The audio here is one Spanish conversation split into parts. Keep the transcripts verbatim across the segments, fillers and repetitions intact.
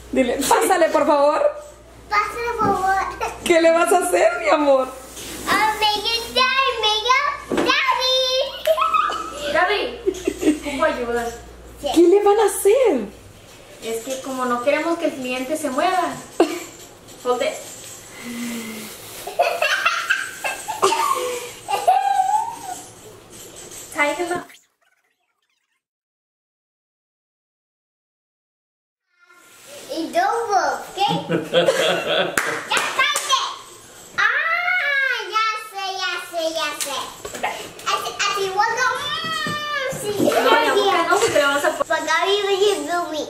Dile, pásale por favor. Pásale por favor. ¿Qué le vas a hacer, mi amor? Omega Daddy, Omega Daddy. Gaby, ¿cómo ayudas? ¿Qué le van a hacer? Es que como no queremos que el cliente se mueva. Hold it. Tie him up. Y doble, ¿ok? Ya cállate. Ah, ya sé, ya sé, ya sé. Así, así, bueno, mmm, sí. No, la boca no, porque le vamos a poner. But Gaby, will you do me?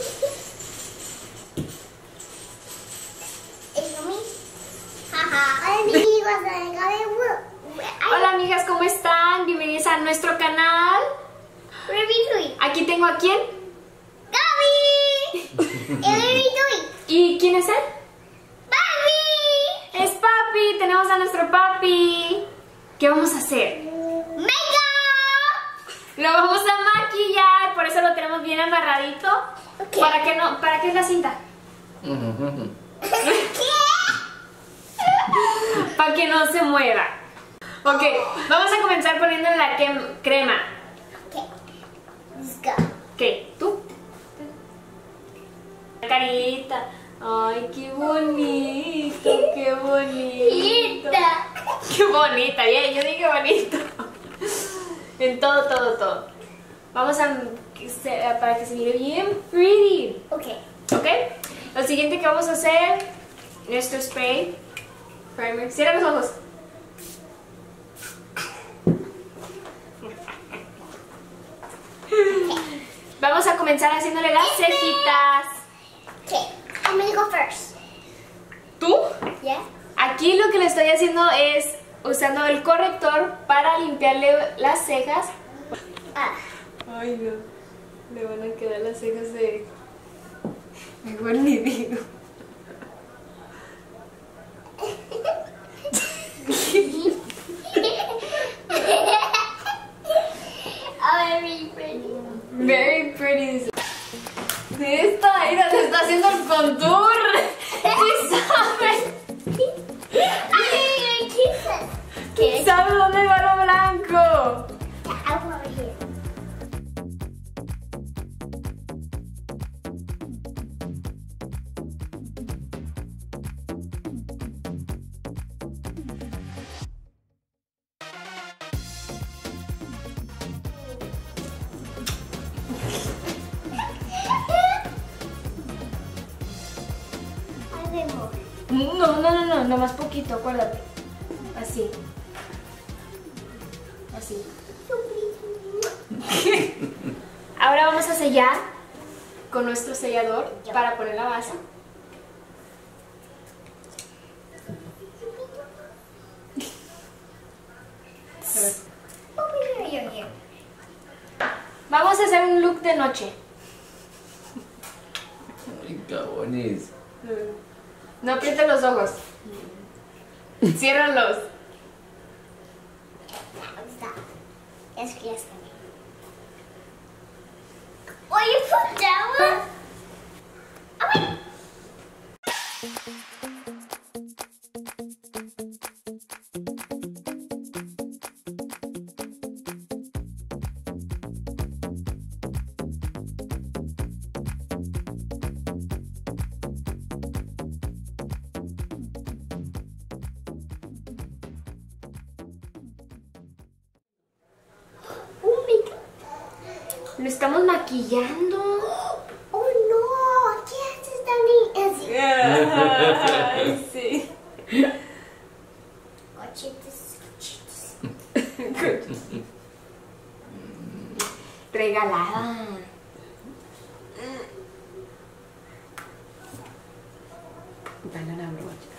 Is it me? Haha. Hola, amigos, Gaby, will- Hola amigas, ¿cómo están? Bienvenidos a nuestro canal. What are we doing? Aquí tengo a quién. Gaby! And what are we doing? ¿Y quién es él? Papi! Es papi, tenemos a nuestro papi. ¿Qué vamos a hacer? ¡Makeup! Lo vamos a maquillar, por eso lo tenemos bien amarradito. Ok. ¿Para qué no? ¿Para qué es la cinta? ¿Qué? Para que no se mueva. Ok, vamos a comenzar poniéndole la quem- crema. Okay, let's go. Ok, ¿tú? La carita. Ay, qué bonito, qué bonito. Lita. Qué bonita, bien, yo dije bonito. En todo, todo, todo. Vamos a que se- para que se mire bien pretty. Okay. ¿Ok? Lo siguiente que vamos a hacer, nuestro spray primer. Cierra los ojos. Vamos a comenzar haciéndole las cejitas. Okay, I'm gonna go first. ¿Tú? Yeah? Aquí lo que le estoy haciendo es usando el corrector para limpiarle las cejas. Ah. Ay, no. Le van a quedar las cejas de... Mejor ni digo. I'm really pretty. Very pretty. Esta, mira, se está haciendo el contour. ¿Sí sabe? I'm kisses. Okay, ¿Sabe dónde va lo blanco? I'm over here. No, no, no, no, no más poquito, acuérdate. Así. Así. Ahora vamos a sellar con nuestro sellador para poner la base. Over here, here, here. Vamos a hacer un look de noche. Ay, cabones. No aprietes los ojos. Ciérralos. Stop. Yes, yes. Oh, you put that one? Oh, wait. Oh, my God. Lo estamos maquillando. Oh, no. ¿Qué haces, Dani? Ay, sí. Cochitos, cochitos. Regalada. Dale una brocha.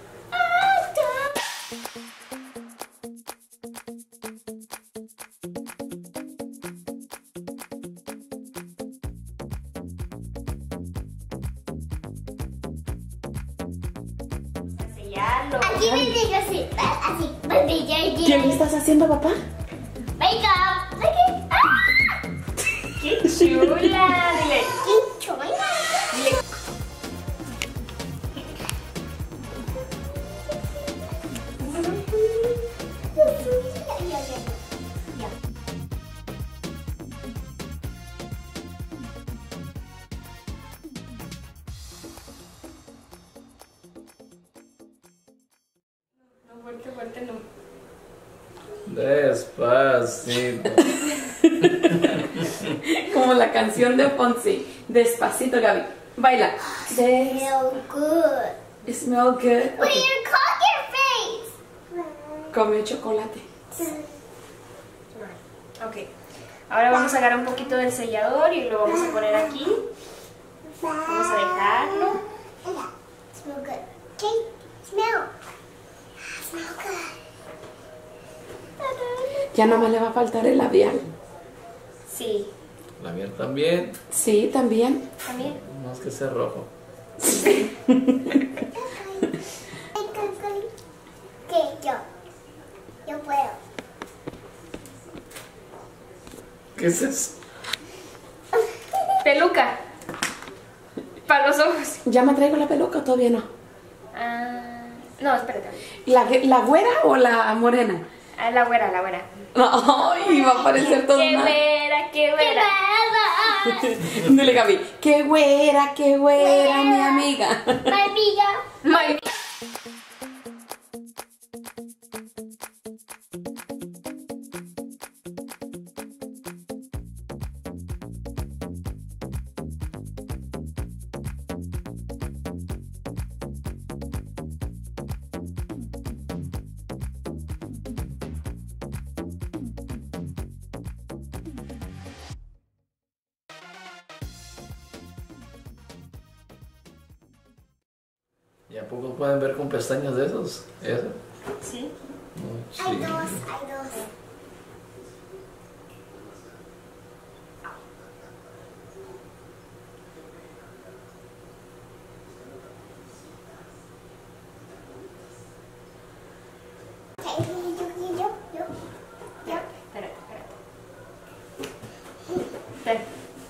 Sellarlo. Aquí me digo así, así, baby, ya, ¿Qué le estás haciendo, papá? Makeup. Look at, ah! ¡Qué chula! Dile. Qué chula. Dile. fuerte no. Despacito. Como la canción de Fonsi. Despacito, Gaby. Baila. Des Feel good. Smell good. What Ok. do you call your face? Come chocolate. Ok. Ahora vamos a agarrar un poquito del sellador y lo vamos a poner aquí. Vamos a dejarlo. Smell good. Okay, smell. Smell good. Ya nomás le va a faltar el labial. Sí. La mía también. Sí, también. También. Más que ser rojo. Okay, yo. Yo puedo. ¿Qué es eso? Peluca. Para los ojos. ¿Ya me traigo la peluca o todavía no? Ah, no, espérate. ¿La, la güera o la morena? Ah, la güera, la güera. Ay, va a parecer todo Qué mal. güera, qué güera. Dile, Gaby. Qué güera, qué güera, mi amiga. My amiga. My- ¿Y a poco pueden ver con pestañas de esos? ¿Eso? Sí. No, Hay sí. dos, hay dos. Okay, yo, yo, yo, yo, yo. Espérate, espérate. Ven.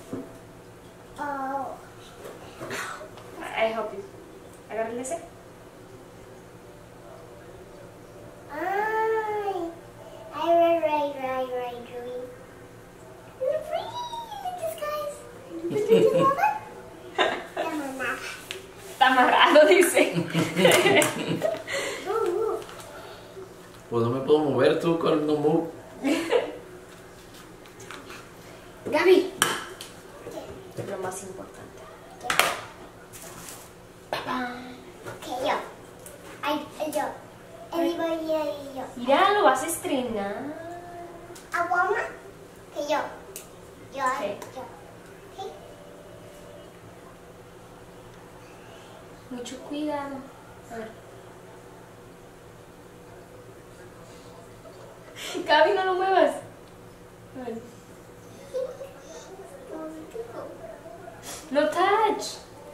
Oh. I help you. Agárrale ese. Ay. Ay, right, right, right, right, Julie. Look pretty. Look at this, guys. Look at this, mama. Mama. Está amarrado, dice. Ooh, ooh. Pues no me puedo mover tú con no move. Gaby. Es lo más importante. Okay, yo. Ay, yo. Everybody, ay, yo. Mira, lo vas a estrenar. Aguama. Okay, yo. Yo, Okay. yo. Okay. Mucho cuidado. A ver. Gaby, no lo muevas. A ver. No touch.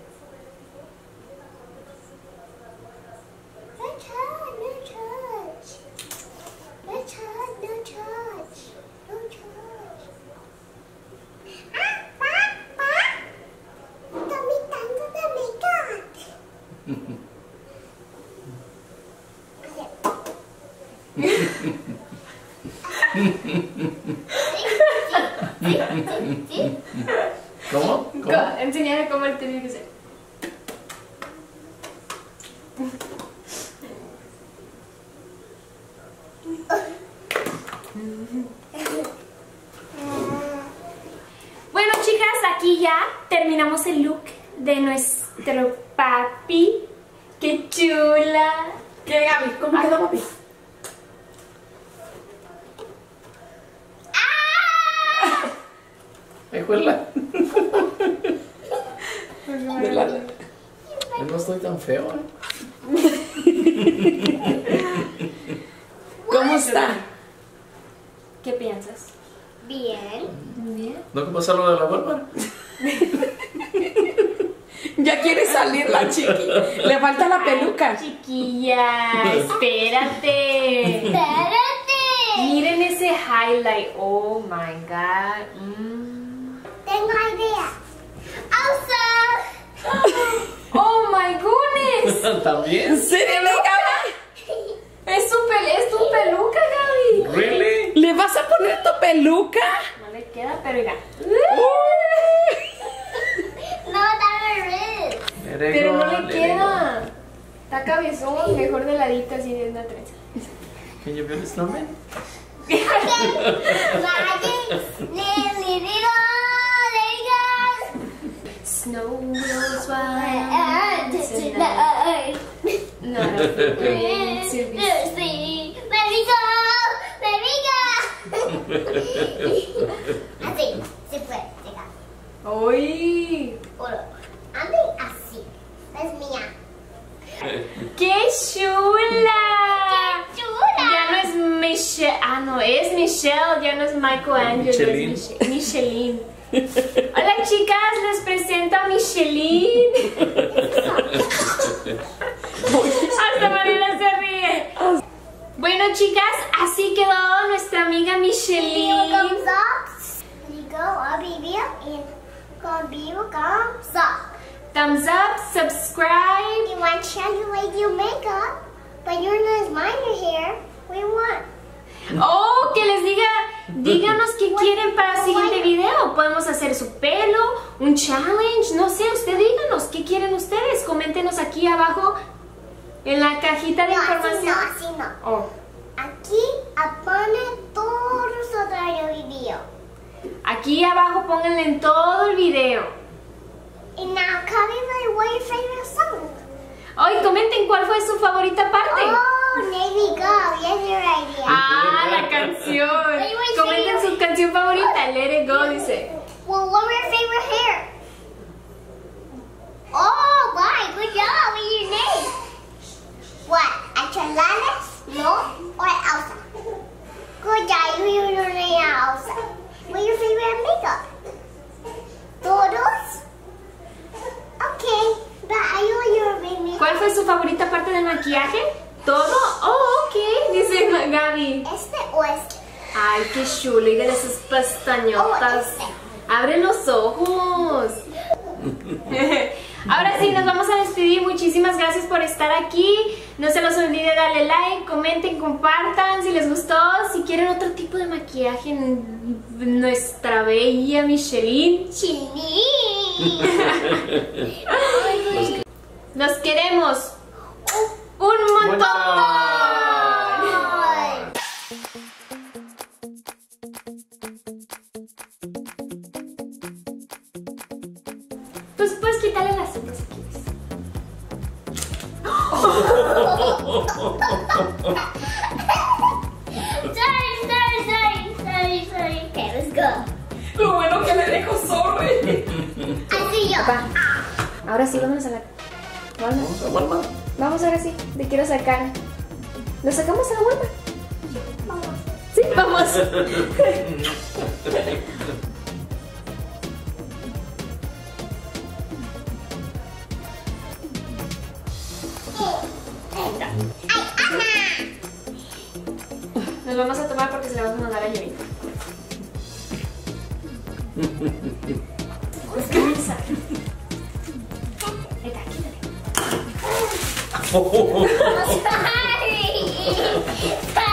No touch, no touch. No touch, no touch. No touch. Ah, pa, pa. Dame tanto de makeup. ¿Cómo? ¿Cómo? Co- Enseñarle cómo él tenía que ser. Bueno, chicas, aquí ya terminamos el look de nuestro papi. ¡Qué chula! ¿Qué, Gaby? ¿Cómo quedó, papi? Ay, juela. De la- Yo no estoy tan feo, ¿eh? ¿Cómo está? ¿Qué piensas? Bien. Bien. ¿No que pasa lo de la Bárbara? Ya quiere salir la chiqui. Le falta la peluca. Chiquilla, espérate. Espérate. Miren ese highlight. Oh my god. Mm. Tengo idea. Elsa. Oh my goodness. ¿También? ¿En serio, Gaby? Es tu, pel es tu peluca, Gaby. ¿Really? ¿Le vas a poner tu peluca? No le queda, pero mira. No, dame red. Pero no le queda. Está cabezón, mejor de ladito así de una trenza. Can you build a snowman? Snow blows wild tonight. Not afraid to be. Let me go! Let me go! Así, se fue, se acabó. ¡Uy! Uno. Ande así. Es mía. ¡Qué chula! ¡Qué chula! Ya no es Michelle. Ah, no, es Michelle. Ya no es Michelangelo. Michelin. Es Mich- Michelin. Hola, chicas. Les presento a Michelin. Hasta Marina se ríe. Bueno, chicas, así quedó nuestra amiga Michelin. Thumbs up. Digo a vivir en conmigo thumbs up. Thumbs up, subscribe. You want to show you like your makeup, but you're not as mine your hair. We want. Oh, que les diga, díganos qué quieren para el siguiente video. Podemos hacer su pelo, un challenge, no sé, usted díganos qué quieren ustedes. Coméntenos aquí abajo en la cajita de No, así información. no, así no. Oh, Aquí pone todos otro video. aquí abajo pónganle en todo el video. And now comment like what your favorite song. Oh, y comenten cuál fue su favorita parte. Oh, there we go. Yes, your idea. Ah, la canción. Wait, wait, Comenten wait. su canción favorita. Let it go, dice. Well, what were your favorite hair? Oh, why? Good job. What's your name? What? Atralanes? No? Or Elsa? Good job. You use your name Elsa. What's your favorite makeup? Todos? Okay. But I know your favorite. ¿Cuál fue su favorita parte del maquillaje? ¿Todo? Oh, ok, dice Gaby. ¿Este o este? Ay, qué chulo, dígale esas pestañotas. Abre los ojos. Ahora sí, nos vamos a despedir. Muchísimas gracias por estar aquí. No se los olvide darle like, comenten, compartan si les gustó. Si quieren otro tipo de maquillaje, nuestra bella Michelin. Chini. Los queremos un montón. Pues puedes quitarle las sopas si quieres. Sorry, sorry, sorry, sorry, sorry. Okay, let's go. Lo bueno que le dejo sorry. Así yo. Va. Ahora sí, vámonos a la Walmart. Vamos a Walmart. Vamos ahora sí, te quiero sacar. ¿Lo sacamos a la Walmart? Vamos. Sí, vamos. Nos vamos a tomar porque se le vamos a mandar a Yevita. Descansa. Ahí está, quítate. Sorry.